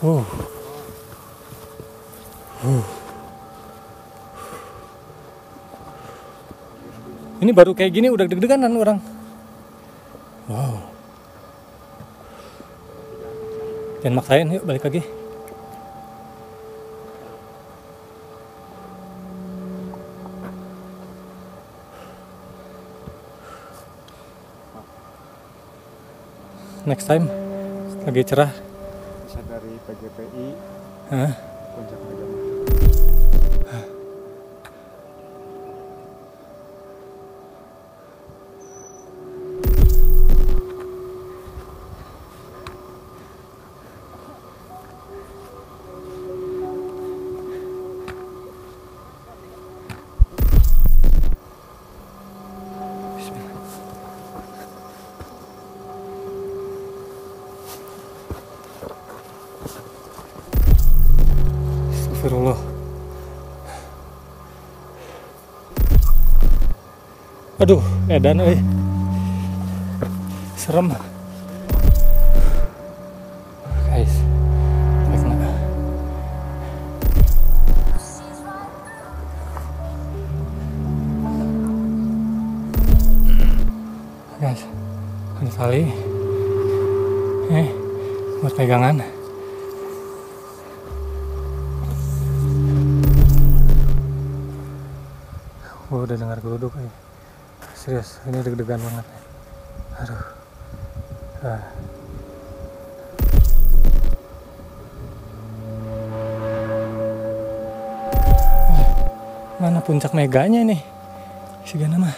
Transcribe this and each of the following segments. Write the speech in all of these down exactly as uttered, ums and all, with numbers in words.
Uh. Uh. Ini baru kayak gini udah deg-deganan orang. Wow. Jangan maksain, yuk balik lagi. Next time lagi cerah. Bisa dari P G P I. Hah? Puncak Mega. Astagfirullah. Aduh, edan euy. Serem. Guys. Kena. Guys. Ada tali. Eh, buat pegangan. Gue udah dengar geluduk ya. Serius, ini deg-degan banget. Aduh. Ah. Eh, mana puncak meganya nih? Sigana mah.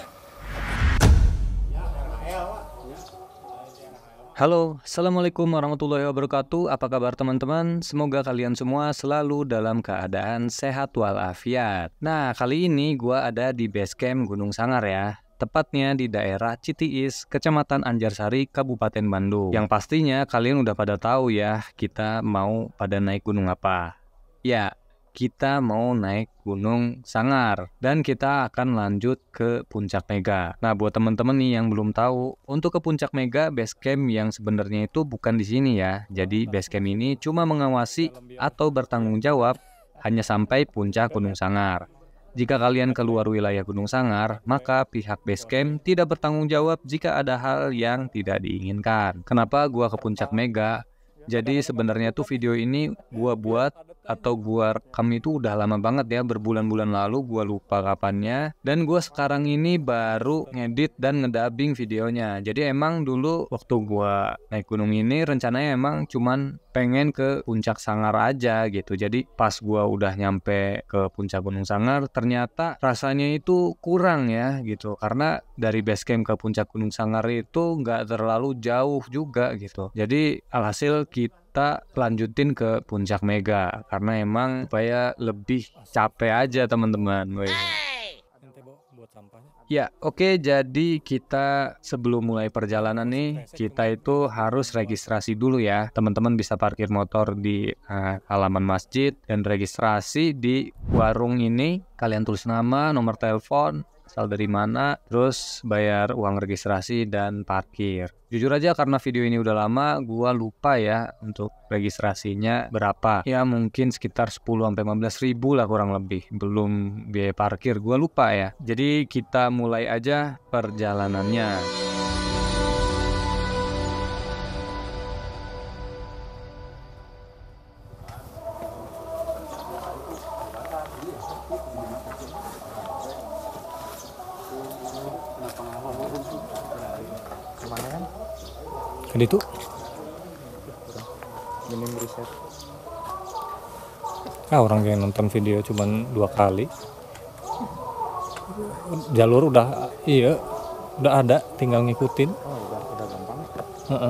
Halo, assalamualaikum warahmatullahi wabarakatuh. Apa kabar teman-teman? Semoga kalian semua selalu dalam keadaan sehat walafiat. Nah, kali ini gua ada di base camp Gunung Sangar ya. Tepatnya di daerah Citiis, Kecamatan Anjarsari, Kabupaten Bandung. Yang pastinya kalian udah pada tahu ya, kita mau pada naik gunung apa. Ya, kita mau naik Gunung Sangar dan kita akan lanjut ke Puncak Mega. Nah, buat teman-teman nih yang belum tahu, untuk ke Puncak Mega base camp yang sebenarnya itu bukan di sini ya. Jadi base camp ini cuma mengawasi atau bertanggung jawab hanya sampai Puncak Gunung Sangar. Jika kalian keluar wilayah Gunung Sangar, maka pihak base camp tidak bertanggung jawab jika ada hal yang tidak diinginkan. Kenapa gua ke Puncak Mega? Jadi sebenarnya tuh video ini gua buat atau gua rekam itu udah lama banget ya, berbulan-bulan lalu, gua lupa kapannya. Dan gua sekarang ini baru ngedit dan ngedubbing videonya. Jadi emang dulu waktu gua naik gunung ini rencananya emang cuman pengen ke Puncak Sangar aja gitu. Jadi pas gua udah nyampe ke Puncak Gunung Sangar, ternyata rasanya itu kurang ya gitu. Karena dari base camp ke Puncak Gunung Sangar itu nggak terlalu jauh juga gitu. Jadi alhasil kita lanjutin ke Puncak Mega karena emang supaya lebih capek aja teman-teman. Ya, oke, jadi kita sebelum mulai perjalanan nih, kita itu harus registrasi dulu ya. Teman-teman bisa parkir motor di uh, halaman masjid dan registrasi di warung ini. Kalian tulis nama, nomor telepon, asal dari mana, terus bayar uang registrasi dan parkir. Jujur aja karena video ini udah lama, gua lupa ya untuk registrasinya berapa. Ya mungkin sekitar sepuluh sampai lima belas ribu lah kurang lebih. Belum biaya parkir, gua lupa ya. Jadi kita mulai aja perjalanannya. Kan itu Minim riset. ah, orang yang nonton video cuman dua kali. Jalur udah iya, udah ada, tinggal ngikutin. Oh, udah udah gampang. Heeh.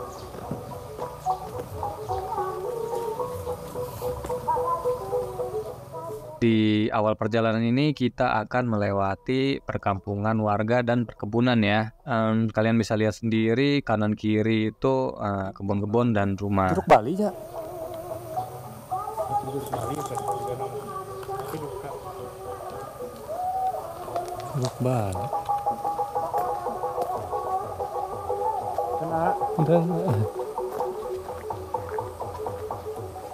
Di awal perjalanan ini kita akan melewati perkampungan warga dan perkebunan ya. Um, kalian bisa lihat sendiri kanan kiri itu uh, kebun-kebun dan rumah. Curug Bali ya. Curug Bali. Kena. Dan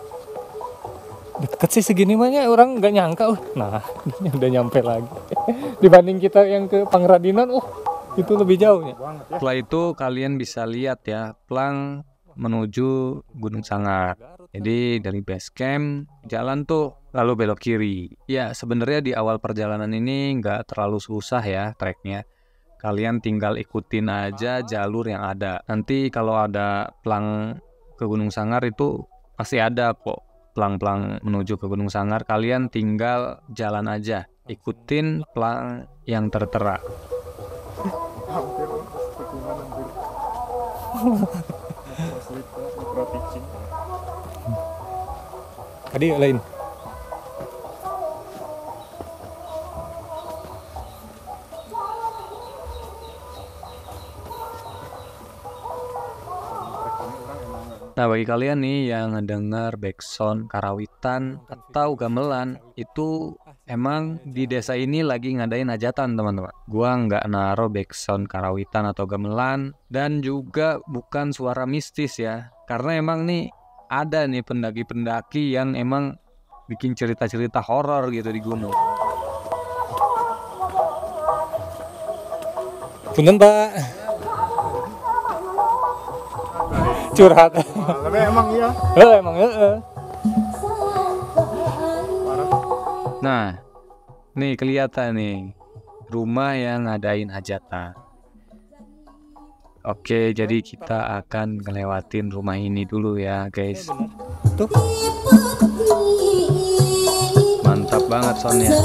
Deket sih segini banyak orang nggak nyangka. Uh. Nah, ini udah nyampe lagi. Dibanding kita yang ke Pangradinan, uh, itu lebih jauh ya. Setelah itu kalian bisa lihat ya, plang menuju Gunung Sangar. Jadi dari base camp jalan tuh lalu belok kiri. Ya sebenarnya di awal perjalanan ini nggak terlalu susah ya treknya. Kalian tinggal ikutin aja jalur yang ada. Nanti kalau ada plang ke Gunung Sangar itu pasti ada kok plang-plang menuju ke Gunung Sangar. Kalian tinggal jalan aja, ikutin plang yang tertera. Hampir pegunungan hampir. Mikro mikro pitching. Tadi lain. Nah bagi kalian nih yang ngedengar backsound karawitan atau gamelan, itu emang di desa ini lagi ngadain hajatan teman-teman. Gua nggak naro backsound karawitan atau gamelan, dan juga bukan suara mistis ya. Karena emang nih ada nih pendaki-pendaki yang emang bikin cerita-cerita horor gitu di gunung. Punten Pak. Curhat. Tapi emang iya. Oh, emang heeh. Nah, nih kelihatan nih rumah yang ngadain hajatan. Oke, jadi kita akan ngelewatin rumah ini dulu ya, guys. Tuh. Mantap banget soundnya.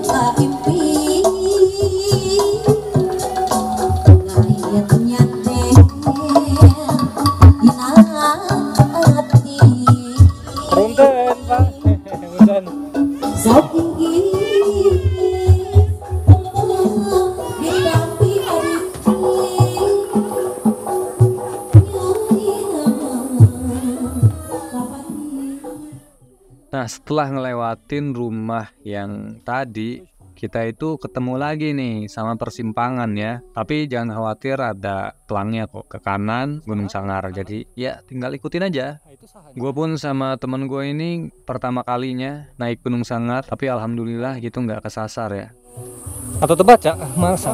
Punten Pak. Punten. Nah, setelah ngelewatin rumah yang tadi, kita itu ketemu lagi nih sama persimpangan ya. Tapi jangan khawatir, ada pelangnya kok ke kanan Gunung Sangar. Jadi ya tinggal ikutin aja. Gue pun sama temen gue ini pertama kalinya naik Gunung Sangar, tapi alhamdulillah gitu nggak kesasar ya. Atau terbaca masa.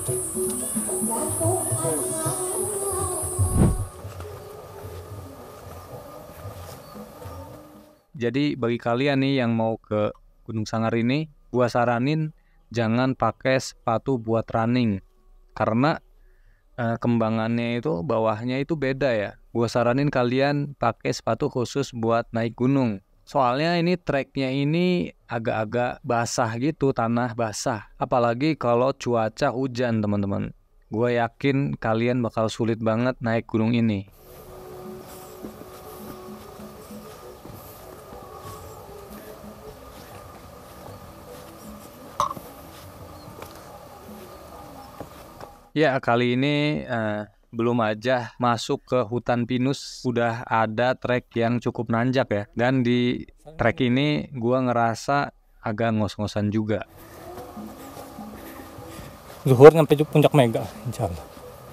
Jadi bagi kalian nih yang mau ke Gunung Sangar ini, gua saranin jangan pakai sepatu buat running, karena eh, kembangannya itu bawahnya itu beda ya. Gua saranin kalian pakai sepatu khusus buat naik gunung. Soalnya ini treknya ini agak-agak basah gitu, tanah basah. Apalagi kalau cuaca hujan teman-teman. Gua yakin kalian bakal sulit banget naik gunung ini. Ya, kali ini eh, belum aja masuk ke hutan pinus, udah ada trek yang cukup nanjak ya. Dan di trek ini gua ngerasa agak ngos-ngosan juga. Zuhur sampai puncak Mega, insyaallah.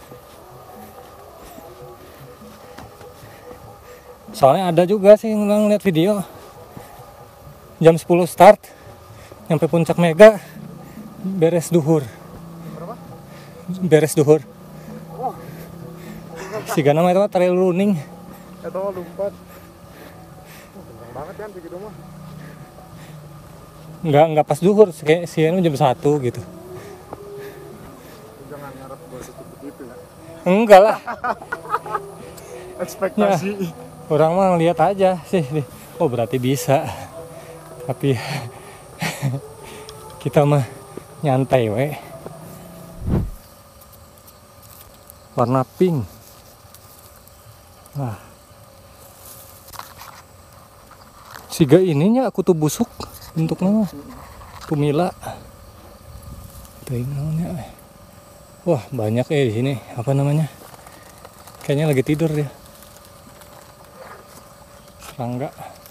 Soalnya ada juga sih yang ngeliat video jam sepuluh start sampai puncak Mega, beres duhur. Beres duhur. Wah. Si Gana mah itu mah trail running. Eta mah lompat. Oh, kencang banget kan begitu mah. Enggak enggak pas duhur, kayak siang jam satu gitu. Jangan ngarep gua seperti itu ya. Enggak lah. Ekspektasi. Ya, orang mah ngeliat aja sih. Oh, berarti bisa. Tapi kita mah nyantai we. Warna pink. Nah. Siga ininya aku tuh busuk bentuknya. Pumila. Tuh namanya. Wah, banyak eh di sini. Apa namanya? Kayaknya lagi tidur dia. Serangga.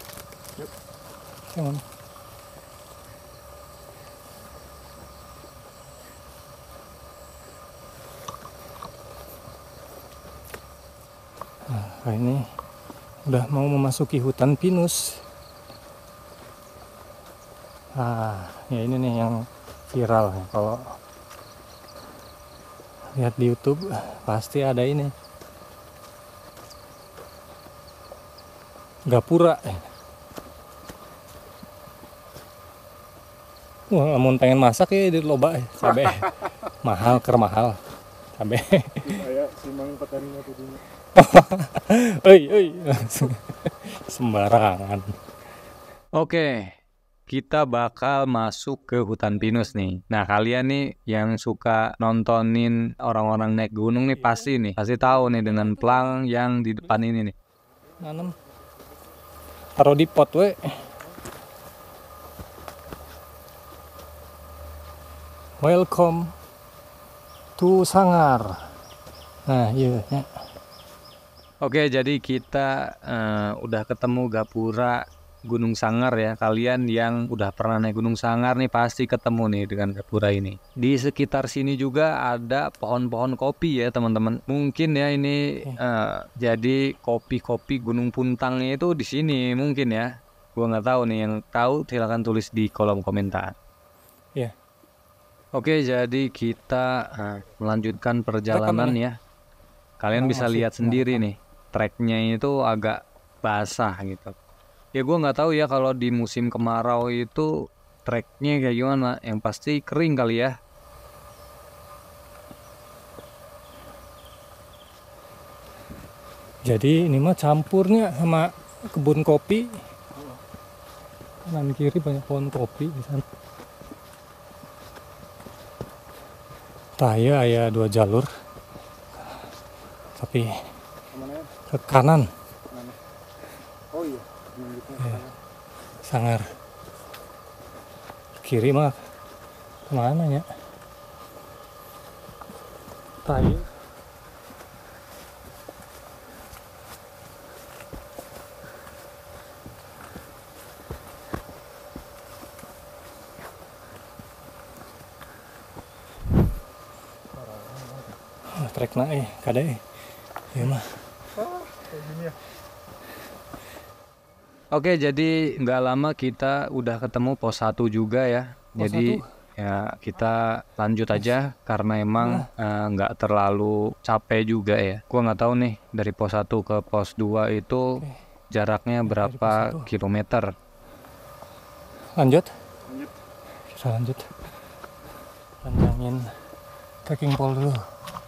Yang mana? Nah, ini udah mau memasuki hutan pinus. Ah, ya ini nih yang viral. Kalau lihat di YouTube pasti ada ini. Gapura. Wah, namun pengen masak ya di loba cabe. Mahal, ker mahal. Cabe. Kayak si mang petaninya tuh. Oi, oi. Sembarangan. Oke, kita bakal masuk ke hutan pinus nih. Nah, kalian nih yang suka nontonin orang-orang naik gunung nih pasti nih, pasti tahu nih dengan plang yang di depan ini nih. Nanam. Taruh di pot we. Welcome to Sangar. Nah, iya ya. Oke, jadi kita eh, udah ketemu gapura Gunung Sangar ya. Kalian yang udah pernah naik Gunung Sangar nih pasti ketemu nih dengan gapura ini. Di sekitar sini juga ada pohon-pohon kopi ya teman-teman. Mungkin ya ini eh, jadi kopi-kopi Gunung Puntangnya itu di sini mungkin ya. Gua nggak tahu nih, yang tahu silakan tulis di kolom komentar. Iya. Oke, jadi kita eh, melanjutkan perjalanan ya. Kalian Oh, bisa masih lihat sendiri nih, treknya itu agak basah gitu. Ya gue nggak tahu ya kalau di musim kemarau itu treknya kayak gimana. Yang pasti kering kali ya. Jadi ini mah campurnya sama kebun kopi. Kanan kiri banyak pohon kopi di sana. Raya ya dua jalur. Tapi Kemana ya? ke kanan. Mana? Oh iya, lanjutnya. Ya. Sangar. Kiri mah kemana ya? Raya. Trek na eh, kada eh. Ya mah. Ah, kayak gini ya. Oke, jadi nggak lama kita udah ketemu pos satu juga ya. Pos Jadi satu. ya kita lanjut aja karena emang eh, nggak terlalu capek juga ya. Gua nggak tahu nih dari pos satu ke pos dua itu Oke. jaraknya Dari berapa pos satu. kilometer. Lanjut. Lanjut. Kita lanjut. Panjangin trekking pole dulu.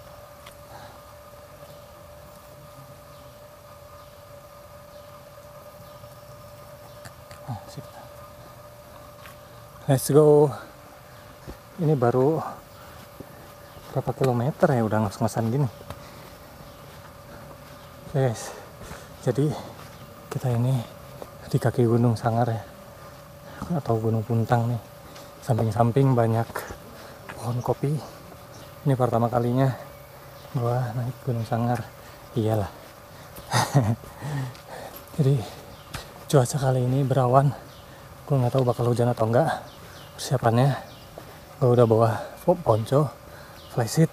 Nah, sip. Let's go. Ini baru berapa kilometer ya udah ngos-ngosan gini. Guys, jadi kita ini di kaki Gunung Sangar ya, atau Gunung Puntang nih. Samping-samping banyak pohon kopi. Ini pertama kalinya gua naik Gunung Sangar. Iyalah. Jadi cuaca kali ini berawan. Gue nggak tahu bakal hujan atau enggak. Persiapannya gue udah bawa ponco, flysheet,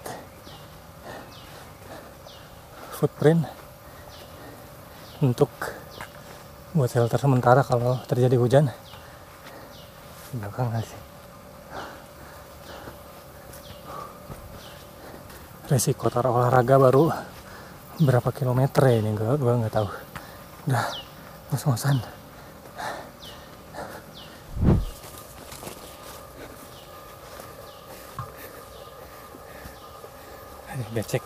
footprint untuk buat shelter sementara kalau terjadi hujan. Di belakang nggak sih? Resiko taruh olahraga baru berapa kilometer ya ini, gue gue nggak tahu. Udah ngos-ngosan. Becek.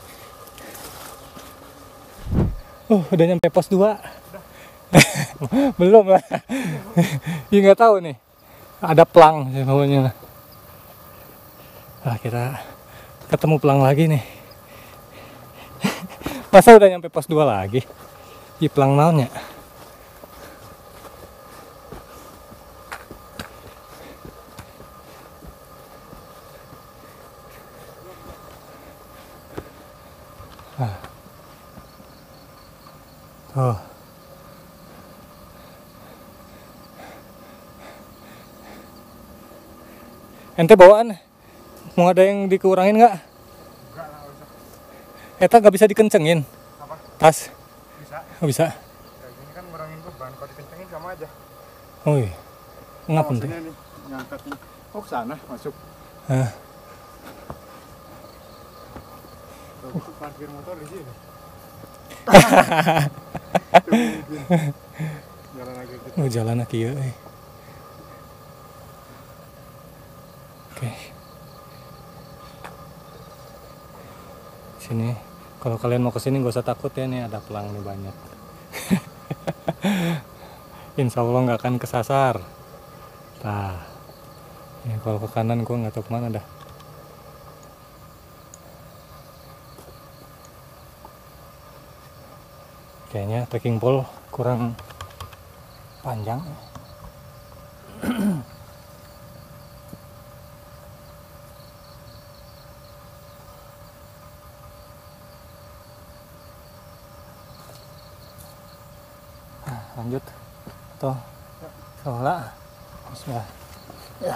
Oh, udah nyampe pos dua. Belum lah. Ya nggak tahu nih. Ada plang sih pokoknya. Nah, kira ketemu plang lagi nih. Masa udah nyampe pos dua lagi? Di plang naonnya. Ah. Oh. Ente bawaan mau ada yang dikurangin nggak? Enggak lah, usah. Eta nggak bisa dikencengin Apa? tas? Bisa. Nggak bisa. Kayak gini kan ngurangin beban, kalau dikencengin sama aja. Oh iya. Ngap nih. Maksudnya nih ngangkat nih. Oh sana masuk. Hah. Kalau gitu parkir motor di sini. Jalan lagi gitu. Oh, jalan lagi ya. Eh. Oke. Sini. Kalau kalian mau kesini gak usah takut ya, nih ada pelang nih banyak. Insya Allah nggak akan kesasar. Nah, ya, kalau ke kanan gue nggak tahu kemana dah. Kayaknya trekking pole kurang panjang. Nah, lanjut. Tuh, soalnya, Bismillah. Ya.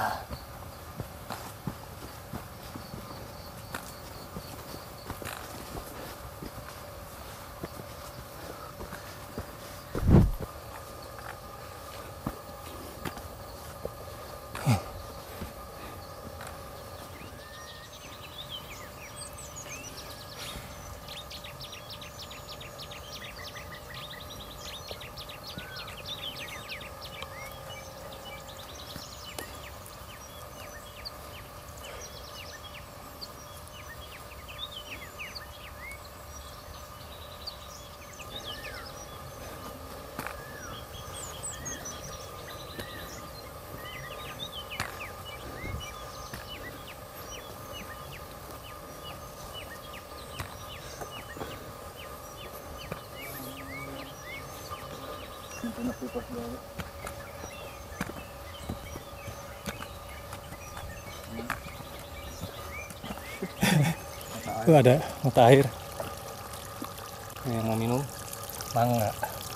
Itu ada mata air. Yang mau minum mangga.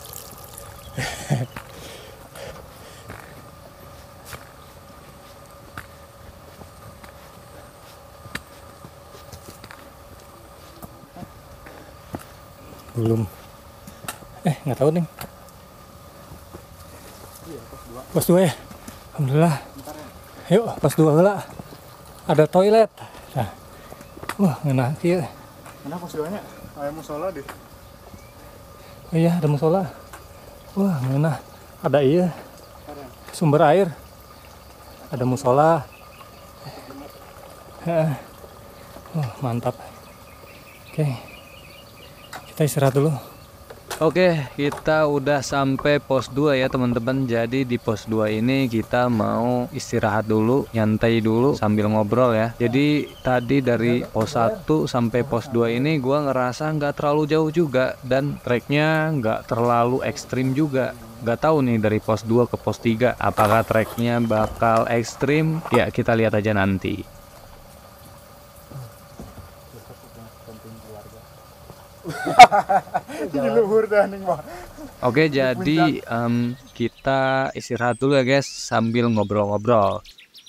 Belum. Eh, nggak tahu nih. Pos dua ya. Alhamdulillah. Yuk, pos dua lah. Ada toilet. Nah. Wah, ngena kieu. Mana pos duanya? Aya musola deh. Oh iya, ada musola. Wah, ngena. Ada iya. Sumber air. Ada musola. Heeh. Oh, mantap. Oke. Kita istirahat dulu. Oke, kita udah sampai pos dua ya teman-teman. Jadi di pos dua ini kita mau istirahat dulu, nyantai dulu sambil ngobrol ya. Jadi tadi dari pos satu sampai pos dua ini gua ngerasa nggak terlalu jauh juga, dan treknya nggak terlalu ekstrim juga. Nggak tahu nih dari pos dua ke pos tiga apakah treknya bakal ekstrim. Ya, kita lihat aja nanti. Di luhur dah ning mah. Oke, jadi em, kita istirahat dulu ya guys sambil ngobrol-ngobrol.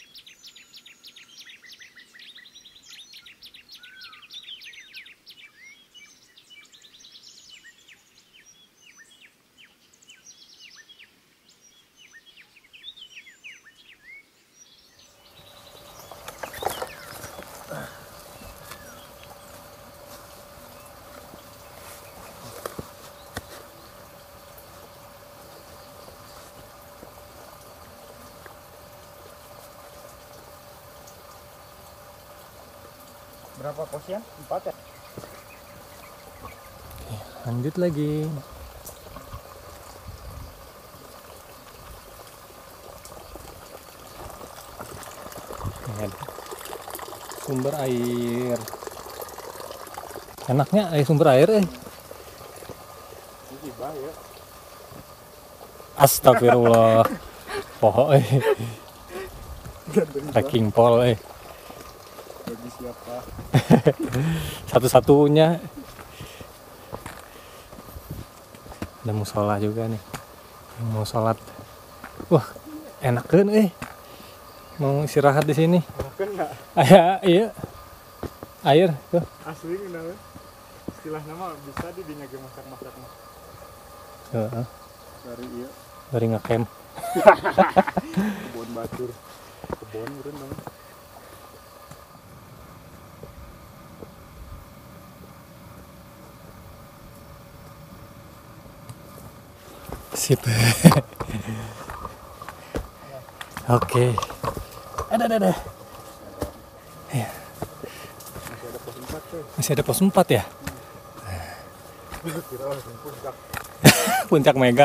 Berapa posnya? Empat ya? Lanjut lagi. Ini ada sumber air. Enaknya air sumber air eh. Ini bahaya. Astagfirullah. Poho eh. Trekking pole eh. Bagi siapa? Satu-satunya. Ada musola juga nih. Mau sholat. Wah, enak kan eh. Mau istirahat di sini. Bahkan enggak Aya, iya. Air tuh. asli kenapa? Istilah nama bisa di dinya ge masak-masak mah. Heeh. Dari iya. Dari ngecamp. kebun batur, kebun meureun dong. Sip. Oke. Ada ada ada. Ya. Masih ada pos empat tuh. Masih ada pos empat ya? Kira langsung puncak. Puncak Mega.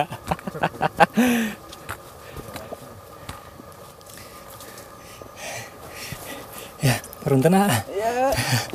Ya, Peruntena. Iya.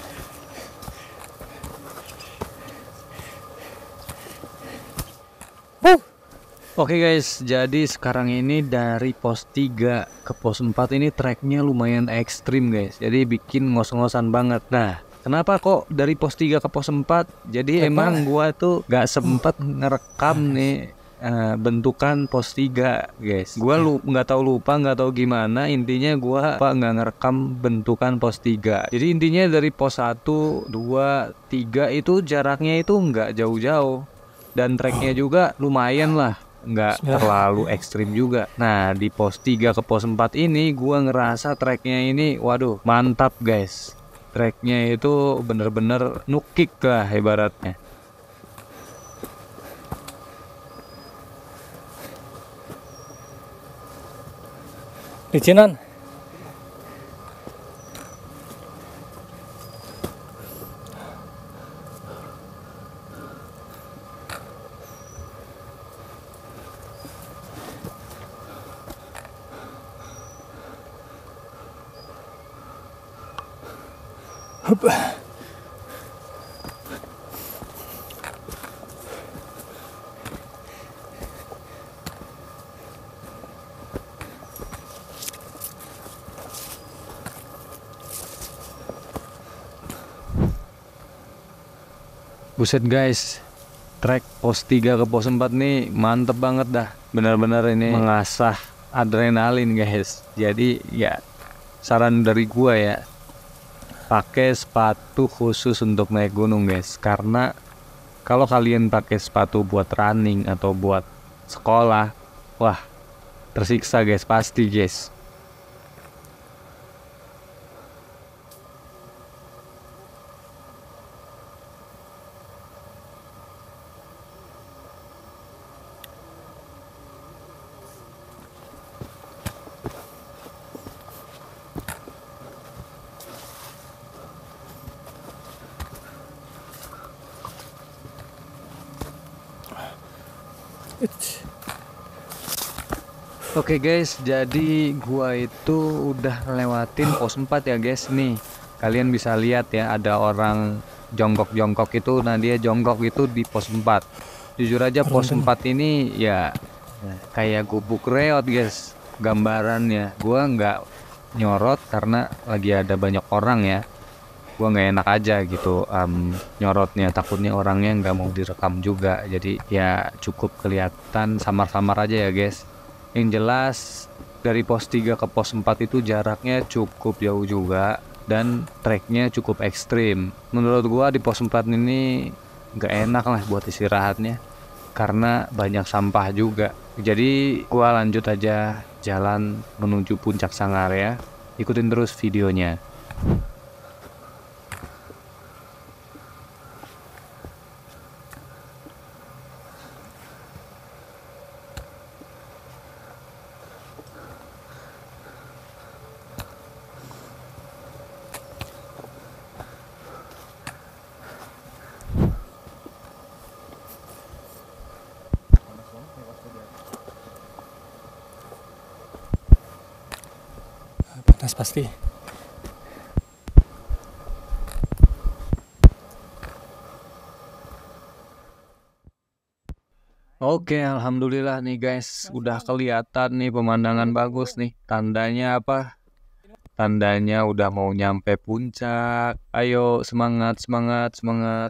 Oke guys, jadi sekarang ini dari pos tiga ke pos empat ini treknya lumayan ekstrim guys. Jadi bikin ngos-ngosan banget. Nah, kenapa kok dari pos tiga ke pos empat? Jadi Apa? emang gua tuh gak sempet ngerekam nih uh, bentukan pos tiga guys. Gua lu nggak tahu lupa, nggak tahu gimana. Intinya gua apa nggak ngerekam bentukan pos tiga. Jadi intinya dari pos satu, dua, tiga itu jaraknya itu nggak jauh-jauh. Dan treknya juga lumayan lah, nggak terlalu ekstrim juga. Nah di pos tiga ke pos empat ini gua ngerasa treknya ini waduh mantap guys. Treknya itu bener-bener nukik lah ibaratnya. Licinan. Hup. Buset guys, trek pos tiga ke pos empat nih mantep banget dah. Bener-bener ini mengasah adrenalin guys. Jadi ya saran dari gua ya, pakai sepatu khusus untuk naik gunung guys. Karena kalau kalian pakai sepatu buat running atau buat sekolah, wah tersiksa guys, pasti guys. Oke guys, jadi gua itu udah lewatin pos empat ya guys. Nih, kalian bisa lihat ya ada orang jongkok-jongkok itu. Nah, dia jongkok itu di pos empat. Jujur aja pos empat ini ya kayak gubuk reot guys gambarannya. Gua nggak nyorot karena lagi ada banyak orang ya. Gua nggak enak aja gitu um, nyorotnya, takutnya orangnya nggak mau direkam juga. Jadi ya cukup kelihatan samar-samar aja ya guys. Yang jelas dari pos tiga ke pos empat itu jaraknya cukup jauh juga dan treknya cukup ekstrim. Menurut gua di pos empat ini nggak enak lah buat istirahatnya karena banyak sampah juga. Jadi gua lanjut aja jalan menuju puncak Sangar ya. Ikutin terus videonya. Panas pasti. Oke, alhamdulillah nih guys, udah kelihatan nih pemandangan bagus nih. Tandanya apa? Tandanya udah mau nyampe puncak. Ayo semangat, semangat, semangat.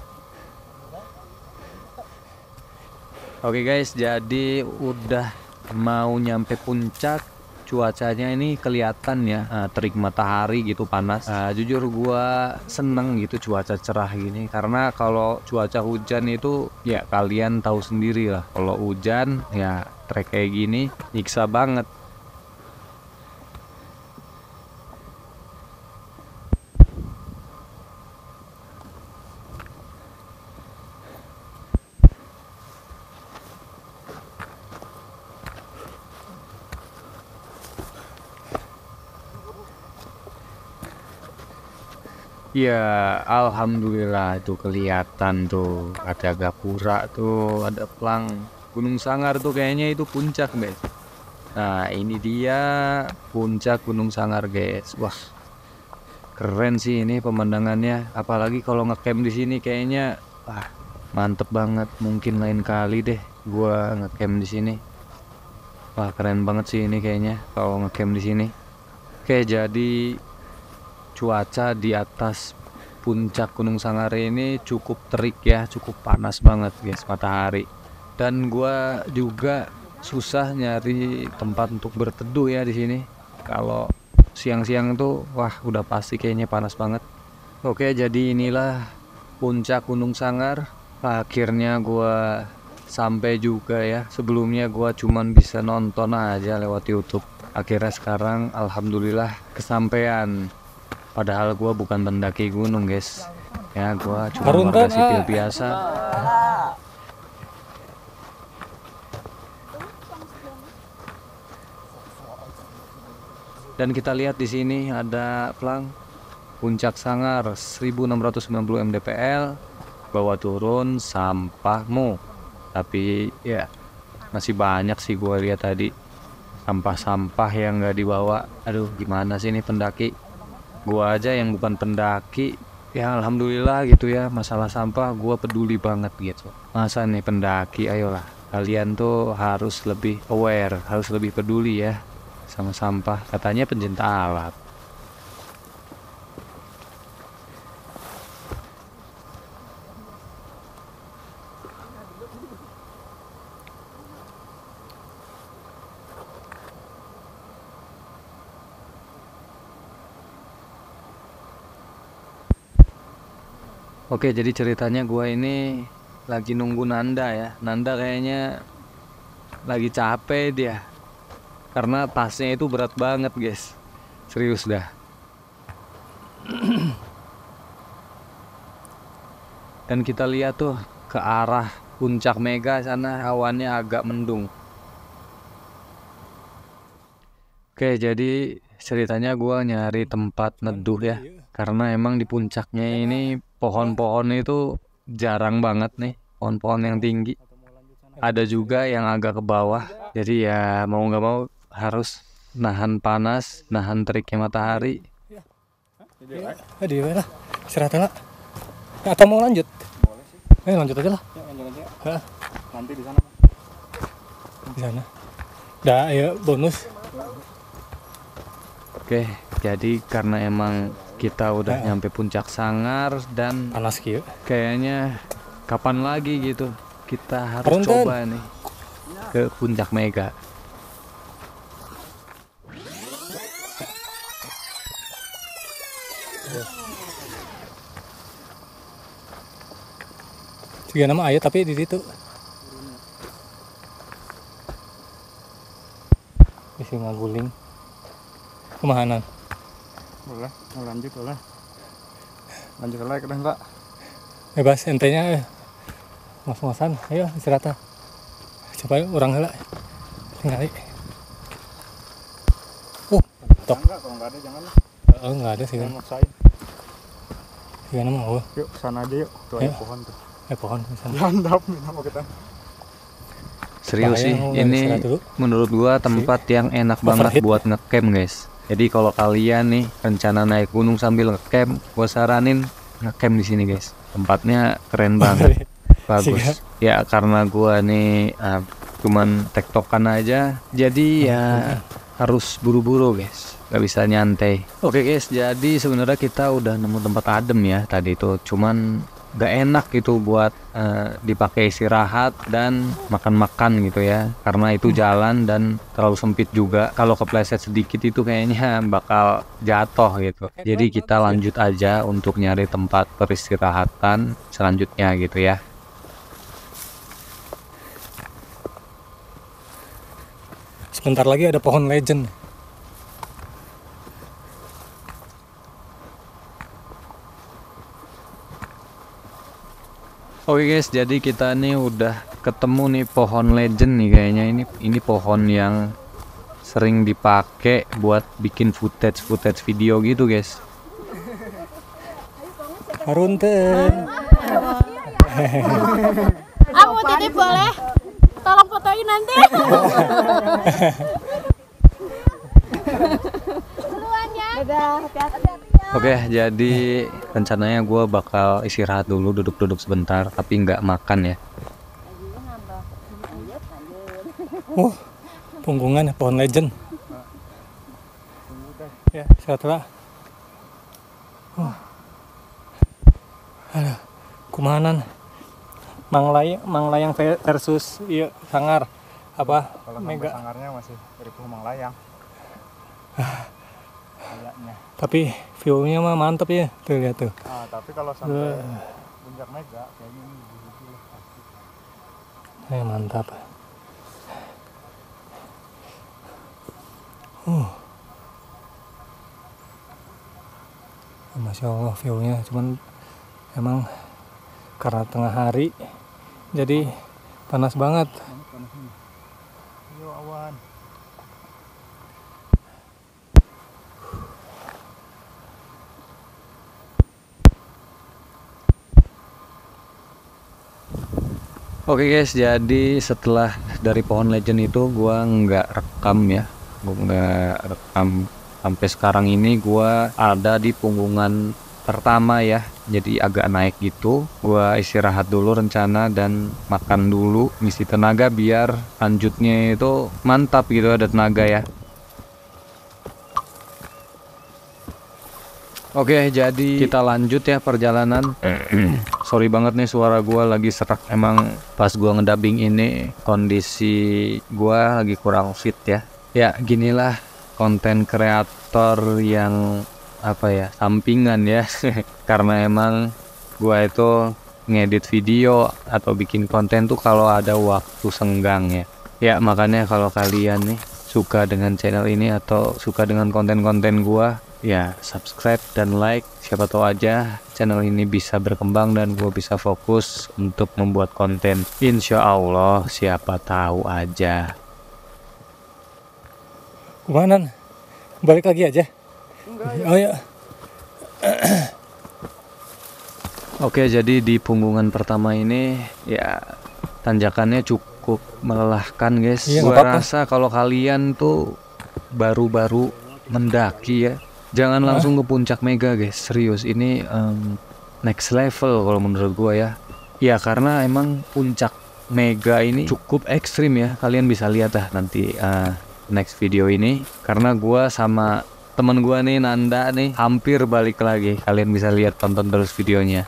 Oke guys, jadi udah mau nyampe puncak cuacanya ini kelihatan ya, uh, terik matahari gitu panas. Uh, jujur gua seneng gitu cuaca cerah gini, karena kalau cuaca hujan itu ya kalian tahu sendiri lah, kalau hujan ya trek kayak gini nyiksa banget. Ya, alhamdulillah itu kelihatan tuh ada gapura tuh, ada pelang Gunung Sangar tuh, kayaknya itu puncak, guys. Nah, ini dia puncak Gunung Sangar, guys. Wah, keren sih ini pemandangannya. Apalagi kalau ngecamp di sini kayaknya, wah, mantep banget. Mungkin lain kali deh gua ngecamp di sini. Wah, keren banget sih ini kayaknya kalau ngecamp di sini. Oke, jadi cuaca di atas puncak Gunung Sangar ini cukup terik ya, cukup panas banget guys matahari. Dan gua juga susah nyari tempat untuk berteduh ya di sini. Kalau siang-siang tuh wah udah pasti kayaknya panas banget. Oke, jadi inilah puncak Gunung Sangar. Akhirnya gua sampai juga ya. Sebelumnya gua cuman bisa nonton aja lewat YouTube. Akhirnya sekarang alhamdulillah kesampaian. Padahal gue bukan pendaki gunung guys, ya gue cuma warga sipil biasa. Dan kita lihat di sini ada pelang Puncak Sangar seribu enam ratus sembilan puluh mdpl, bawa turun sampahmu. Tapi ya masih banyak sih gue lihat tadi sampah-sampah yang nggak dibawa. Aduh, gimana sih ini pendaki? Gua aja yang bukan pendaki ya alhamdulillah gitu ya, masalah sampah gua peduli banget gitu. Masa nih pendaki, ayolah kalian tuh harus lebih aware, harus lebih peduli ya sama sampah, katanya pencinta alam. Oke, jadi ceritanya gua ini lagi nunggu Nanda ya. Nanda kayaknya lagi capek dia, karena tasnya itu berat banget guys. Serius dah. Dan kita lihat tuh ke arah puncak Mega sana awannya agak mendung. Oke, jadi ceritanya gua nyari tempat neduh ya, karena emang di puncaknya ini pohon-pohon itu jarang banget nih, pohon-pohon yang tinggi. Ada juga yang agak ke bawah, jadi ya mau nggak mau harus nahan panas, nahan teriknya matahari. Di mana? Istirahat lah. Atau mau lanjut? Boleh sih. Eh lanjut aja lah. Ya, lanjut aja. Hah? Nanti di sana. Di sana. Dah, ya bonus. Oke, jadi karena emang kita udah Ya. nyampe puncak Sangar dan Panas kieu. kayaknya kapan lagi gitu kita harus Turun, coba nih ke puncak Mega. Juga nama ayah tapi di situ. Isi ngaguling. Kemahanan. Boleh, mau lanjut boleh. Lanjut lagi ke enggak? Bebas entenya eh. Ngos-ngosan, ayo istirahat. Coba yuk orang heula. Tinggali. Uh, tok. Enggak, kalau enggak ada jangan lah. Oh, enggak ada sih kan. Jangan maksain. Juga nama mau. Yuk, sana aja yuk. Tuh Ya. ada pohon tuh. Eh pohon di sana. Landap nih nama kita. Serius Bahaya, sih, mau ini istirahat dulu. menurut gua tempat yang enak banget Overheat. buat ngecamp guys. Jadi kalau kalian nih rencana naik gunung sambil ngecamp, gua saranin ngecamp di sini guys. Tempatnya keren banget, bagus. Ya karena gua nih uh, cuman tektokan aja, jadi ya harus buru-buru guys, gak bisa nyantai. Oke guys, jadi sebenarnya kita udah nemu tempat adem ya tadi itu, cuman gak enak gitu buat uh, dipakai istirahat dan makan-makan gitu ya, karena itu jalan dan terlalu sempit juga. Kalau kepleset sedikit itu kayaknya bakal jatuh gitu. Jadi kita lanjut aja untuk nyari tempat peristirahatan selanjutnya gitu ya. Sebentar lagi ada pohon legend. Oke guys, jadi kita nih udah ketemu nih pohon legend nih kayaknya. Ini ini pohon yang sering dipakai buat bikin footage footage video gitu guys. Harunten. Aku titip boleh? Tolong fotoin nanti. Duluan ya. Dadah, hati-hati. Oke, jadi rencananya gue bakal istirahat dulu, duduk-duduk sebentar, tapi nggak makan ya. Oh, punggungan ya, pohon legend. Ya, setelah. Oh. Aduh, kumanan. Manglayang, Manglayang versus iya Sangar. Apa? Kalau Mega. Sangarnya masih dari Pulau Manglayang. Kayaknya. Tapi view-nya mah mantep ya. Tuh lihat tuh. Ah, tapi kalau sampai puncak Mega kayaknya ini begitu lah pasti. Eh, mantap. Uh. Masya Allah view-nya, cuman emang karena tengah hari jadi panas banget. Yo awan. Oke guys, jadi setelah dari pohon legend itu gua nggak rekam ya, gua nggak rekam sampai sekarang ini. Gua ada di punggungan pertama ya, jadi agak naik gitu. Gua istirahat dulu rencana dan makan dulu, ngisi tenaga biar lanjutnya itu mantap gitu, ada tenaga ya. Oke, jadi kita lanjut ya perjalanan. Sorry banget nih suara gua lagi serak. Emang pas gua ngedubbing ini kondisi gua lagi kurang fit ya. Ya ginilah konten kreator yang apa ya, sampingan ya. Karena emang gua itu ngedit video atau bikin konten tuh kalau ada waktu senggang ya. Ya makanya kalau kalian nih suka dengan channel ini atau suka dengan konten-konten gua, ya subscribe dan like, siapa tahu aja channel ini bisa berkembang dan gue bisa fokus untuk membuat konten. Insya Allah, siapa tahu aja. Kumanan? Balik lagi aja? Enggak, ya. Oh ya. Oke, jadi di punggungan pertama ini ya tanjakannya cukup melelahkan guys. Iya, Gue nggak apa-apa. rasa kalau kalian tuh baru-baru mendaki ya, jangan langsung ke puncak Mega guys, serius ini um, next level kalau menurut gua ya. Ya karena emang puncak Mega ini cukup ekstrim ya, kalian bisa lihat lah nanti uh, next video ini. Karena gua sama temen gua nih Nanda nih hampir balik lagi, kalian bisa lihat, tonton terus videonya.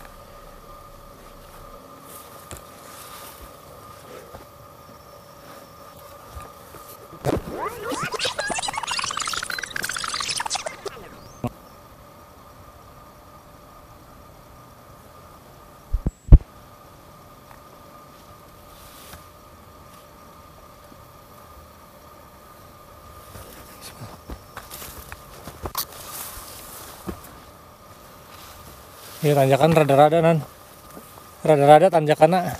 Ini tanjakan rada-rada nan. Rada-rada tanjakannya.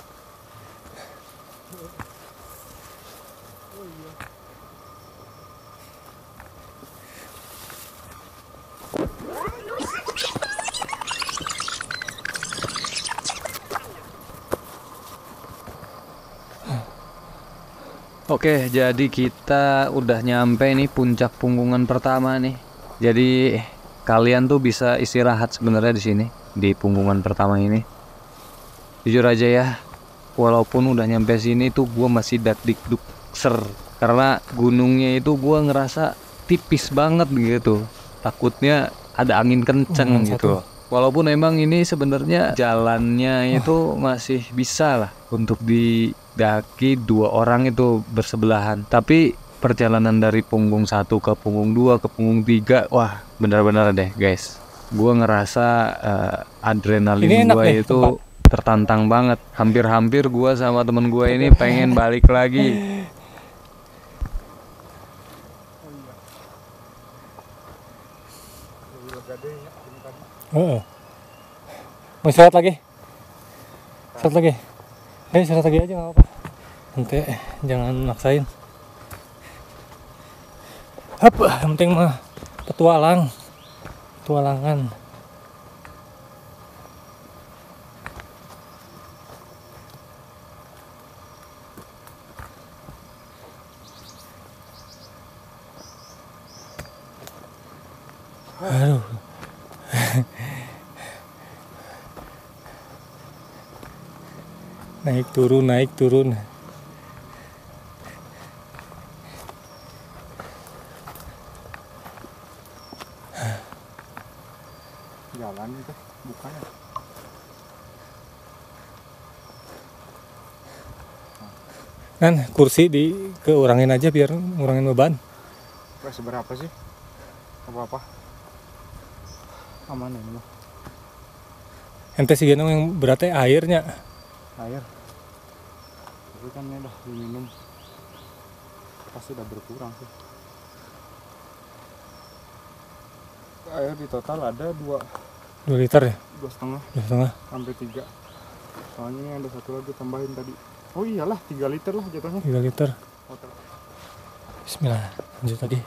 Oke, jadi kita udah nyampe nih puncak punggungan pertama nih. Jadi kalian tuh bisa istirahat sebenarnya di sini di punggungan pertama ini. Jujur aja ya, walaupun udah nyampe sini tuh gue masih dak-dik-duk ser karena gunungnya itu gue ngerasa tipis banget gitu. Takutnya ada angin kenceng Hmm, gitu. satu. Walaupun emang ini sebenarnya jalannya itu masih bisa lah untuk didaki dua orang itu bersebelahan. Tapi perjalanan dari punggung satu ke punggung dua ke punggung tiga, wah benar-benar deh guys. Gue ngerasa uh, adrenalin Ini enak gue deh, itu tempat. tertantang banget. Hampir-hampir gue sama temen gue ini pengen balik lagi. Heeh. Mau istirahat lagi? Istirahat lagi? Eh, istirahat lagi aja nggak apa-apa. Nanti jangan maksain. Hap, yang penting mah petualang, petualangan. Aduh. Naik turun, naik turun. Jalan itu bukannya. Kan kursi di keurangin aja biar ngurangin beban. Gak seberapa sih? Apa-apa. Aman ini mah. Ente si genong yang beratnya airnya. Air. Tapi kan ini udah diminum. Pasti udah berkurang sih. Air di total ada dua dua liter ya? dua setengah dua setengah. sampai tiga. Soalnya ini ada satu lagi tambahin tadi. Oh iyalah tiga liter lah jatuhnya. tiga liter. Oh, ter- Bismillah. Lanjut lagi.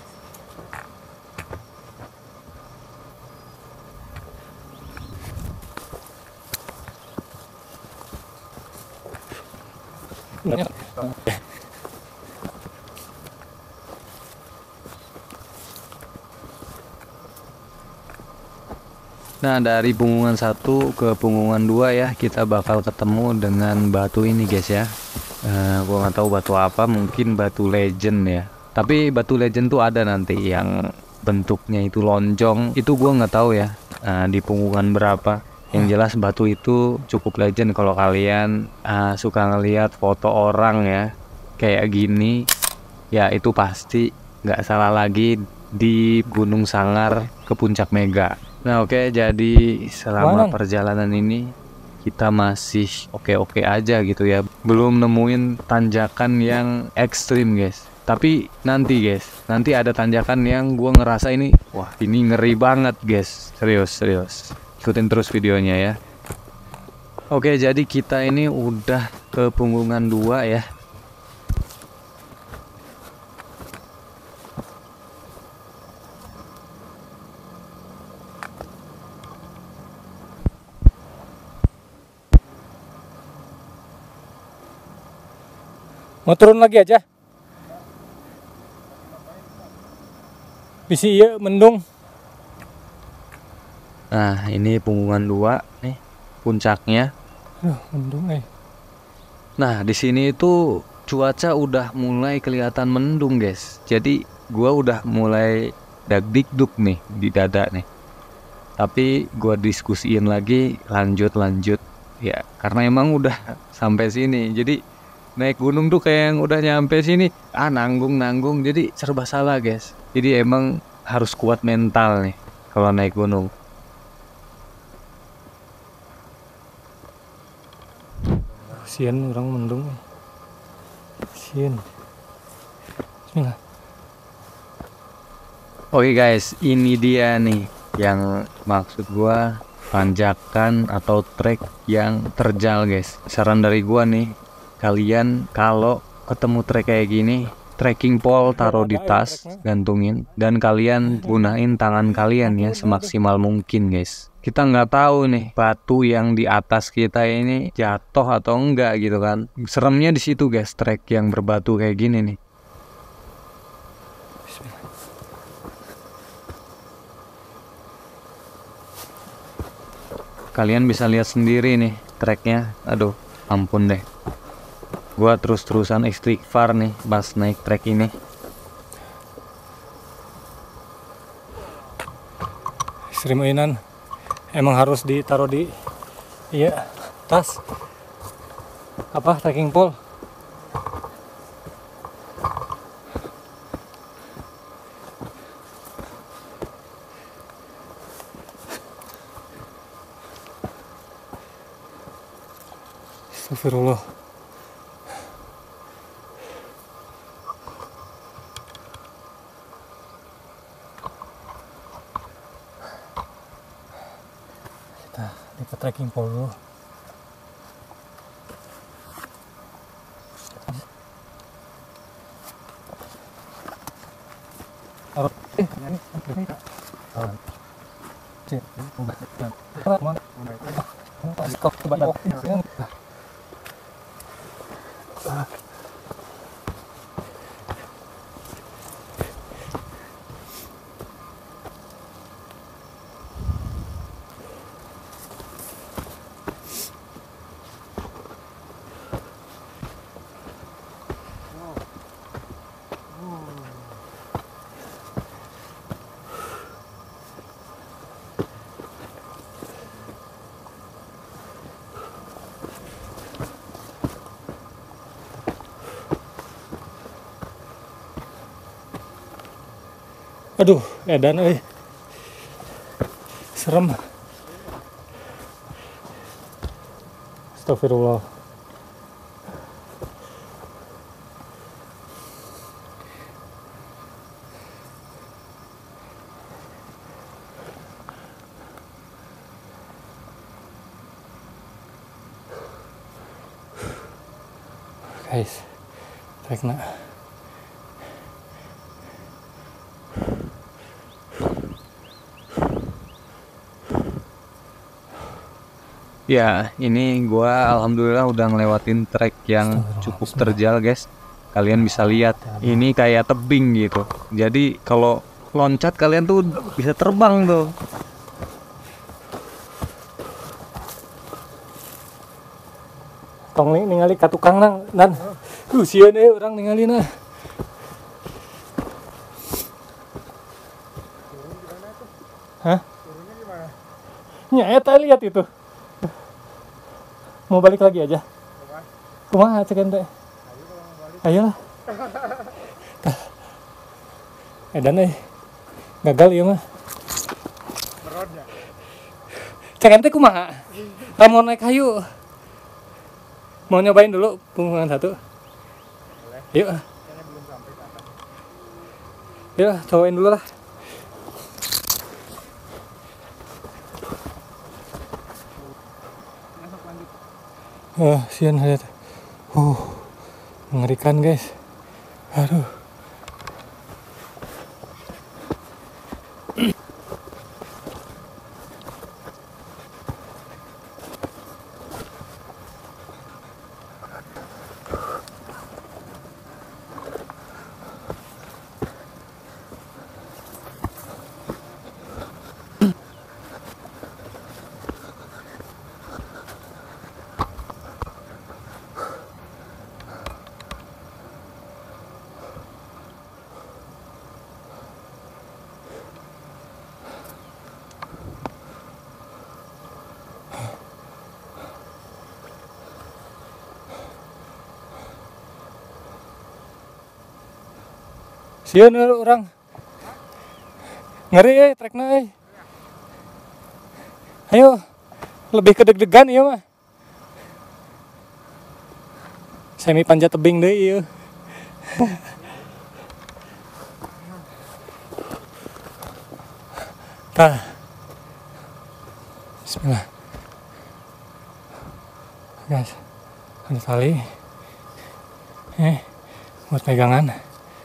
Nah, dari punggungan satu ke punggungan dua ya, kita bakal ketemu dengan batu ini guys ya. Uh, gua nggak tahu batu apa, mungkin batu legend ya. Tapi batu legend tuh ada nanti yang bentuknya itu lonjong. Itu gua nggak tahu ya uh, di punggungan berapa. Yang jelas batu itu cukup legend kalau kalian uh, suka ngelihat foto orang ya kayak gini. Ya itu pasti nggak salah lagi di Gunung Sangar ke Puncak Mega. Nah oke, jadi selama Mana? perjalanan ini kita masih oke-oke aja gitu ya. Belum nemuin tanjakan yang ekstrim guys. Tapi nanti guys, nanti ada tanjakan yang gua ngerasa ini, wah ini ngeri banget guys. Serius, serius. Ikutin terus videonya ya. Oke, jadi kita ini udah ke punggungan dua ya. Mau turun lagi aja. Bisi iya mendung. Nah, ini punggungan dua nih, puncaknya. Aduh, mendung eh. Nah, di sini itu cuaca udah mulai kelihatan mendung, guys. Jadi, gua udah mulai dag-digduk nih di dada nih. Tapi gua diskusiin lagi, lanjut-lanjut ya, karena emang udah sampai sini. Jadi naik gunung tuh kayak yang udah nyampe sini, ah nanggung-nanggung, jadi serba salah guys. Jadi emang harus kuat mental nih kalau naik gunung. Sian orang mendung. Sian. Bismillah. Oke guys, ini dia nih yang maksud gua tanjakan atau trek yang terjal guys. Saran dari gua nih, kalian kalau ketemu trek kayak gini, trekking pole taruh di tas, gantungin, dan kalian gunain tangan kalian ya semaksimal mungkin guys. Kita nggak tahu nih batu yang di atas kita ini jatuh atau enggak gitu kan. Seremnya di situ guys, trek yang berbatu kayak gini nih. Kalian bisa lihat sendiri nih treknya. Aduh, ampun deh. Gua terus-terusan istighfar nih pas naik trek ini. Sri mainan. emang harus ditaruh di iya tas apa trekking pole. Astagfirullah. Kita lipat trekking pole dulu. Aduh, edan euy. Serem. Astagfirullah. Guys, trekna. Ya, ini gua alhamdulillah udah ngelewatin trek yang cukup terjal, guys. Kalian bisa lihat, ini kayak tebing gitu. Jadi kalau loncat kalian tuh bisa terbang tuh. Tong nih ningali ka tukang nang dan uh sieun euy urang ningalina. Hah? Turunnya gimana? Nya eta lihat itu. Mau balik lagi aja. Kumaha cek ente? Ayo kalau mau balik. Ayolah. Tah. Edan euy. Gagal ieu mah. Berodnya. Cek ente kumaha? Lamun naik kayu. Mau nyobain dulu punggungan satu? Boleh. Yuk. Kayaknya belum sampai ke atas. Yuk, cobain dulu lah. Masuk lanjut. Oh, sian lihat. Uh, mengerikan guys. Aduh. Sieun orang ngeri eh trekna eh. Ayo lebih kedeg-degan ieu mah. Semi panjat tebing deui ieu. Tah. Bismillah. Guys, ada tali. Eh, buat pegangan.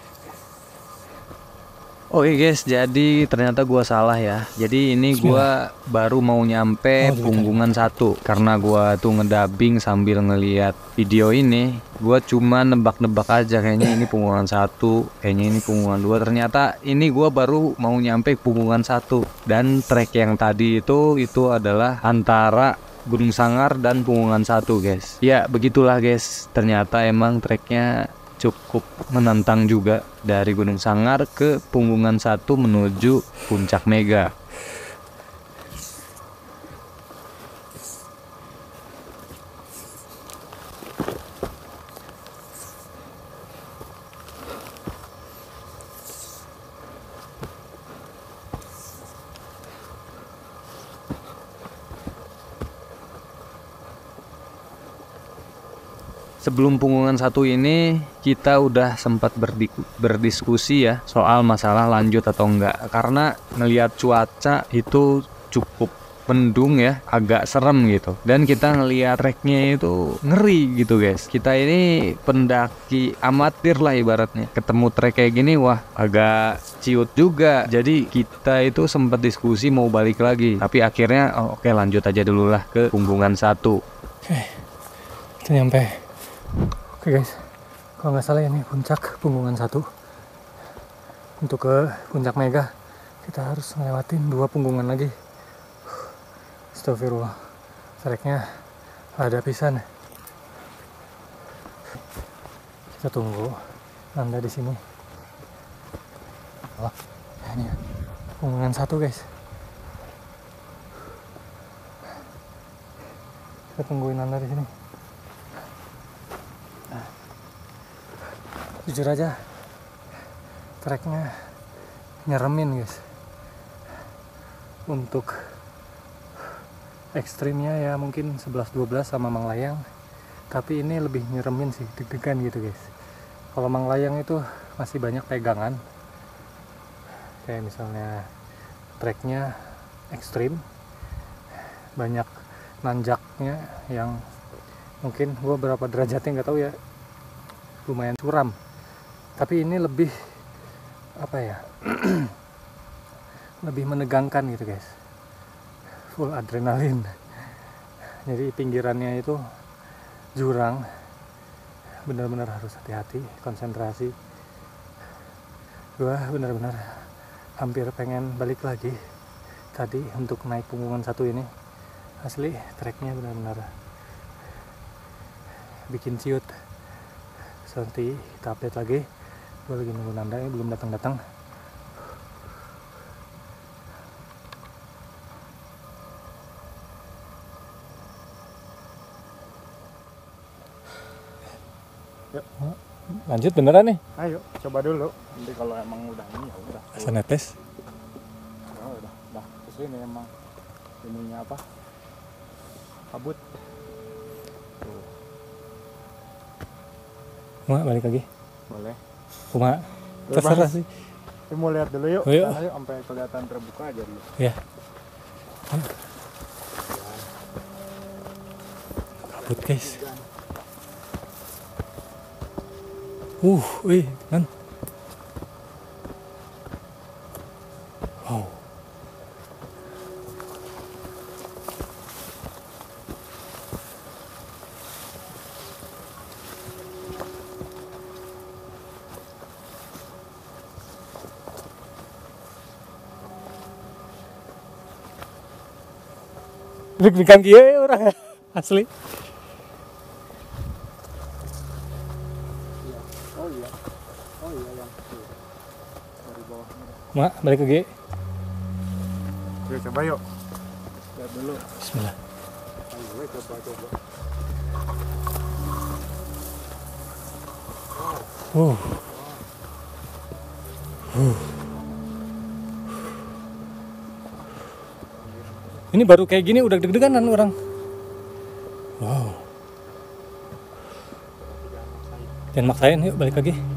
Oke guys, jadi ternyata gua salah ya. Jadi ini gua baru mau nyampe Oh, punggungan satu. Karena gua tuh ngedabing sambil ngeliat video ini, gua cuma nebak-nebak aja kayaknya ini punggungan satu, kayaknya ini punggungan dua. Ternyata ini gua baru mau nyampe punggungan satu. Dan trek yang tadi itu itu adalah antara Gunung Sangar dan punggungan satu guys. Ya begitulah guys. Ternyata emang treknya cukup menantang juga dari Gunung Sangar ke punggungan satu menuju Puncak Mega. sebelum punggungan satu ini kita udah sempat berdi- berdiskusi ya soal masalah lanjut atau enggak, karena ngelihat cuaca itu cukup mendung ya, agak serem gitu. Dan kita ngelihat treknya itu ngeri gitu guys. Kita ini pendaki amatir lah ibaratnya. Ketemu trek kayak gini wah agak ciut juga. Jadi kita itu sempat diskusi mau balik lagi. Tapi akhirnya oh, oke lanjut aja dulu lah ke punggungan satu. Oke, kita nyampe. Oke guys, kalau nggak salah ini puncak punggungan satu. Untuk ke puncak Mega kita harus ngelewatin dua punggungan lagi. Astagfirullah, treknya ada pisan. Kita tunggu Nanda di sini. Wah, ini punggungan satu guys. Kita tungguin Nanda di sini. Nah, jujur aja, treknya nyeremin guys. Untuk ekstrimnya ya mungkin sebelas dua belas sama Manglayang, tapi ini lebih nyeremin sih, deg-degan gitu guys. Kalau Manglayang itu masih banyak pegangan, kayak misalnya treknya ekstrim, banyak nanjaknya yang mungkin gua berapa derajatnya nggak tahu ya, lumayan curam. Tapi ini lebih apa ya, lebih menegangkan gitu guys, full adrenalin. Jadi pinggirannya itu jurang, benar-benar harus hati-hati, konsentrasi. Gua benar-benar hampir pengen balik lagi tadi untuk naik punggungan satu ini. Asli treknya benar-benar bikin ciut. Nanti kita update lagi. Gue lagi nunggu Nanda, ini belum datang-datang. Yuk. Lanjut beneran nih? Ayo, coba dulu. Nanti kalau emang udah ini ya udah. Asa netes. Oh, udah, udah kesini emang ininya apa? Kabut. Tuh, Mak balik lagi. boleh. Kuma Bebas. terserah sih. Kita mau lihat dulu yuk. Oh, yuk. Nah, yuk sampai kelihatan terbuka aja dulu. Ya. Kabut guys. Uh, wih, kan. Wow. Deg-degan kieu ya orang asli. Oh iya. Oh iya yang tuh. Dari bawah. Mak balik lagi. Yuk coba yuk. Lihat dulu. Bismillah. Ayo coba coba. Uh. Uh. Ini baru kayak gini udah deg-deganan orang. Wow. Jangan maksain, yuk balik lagi.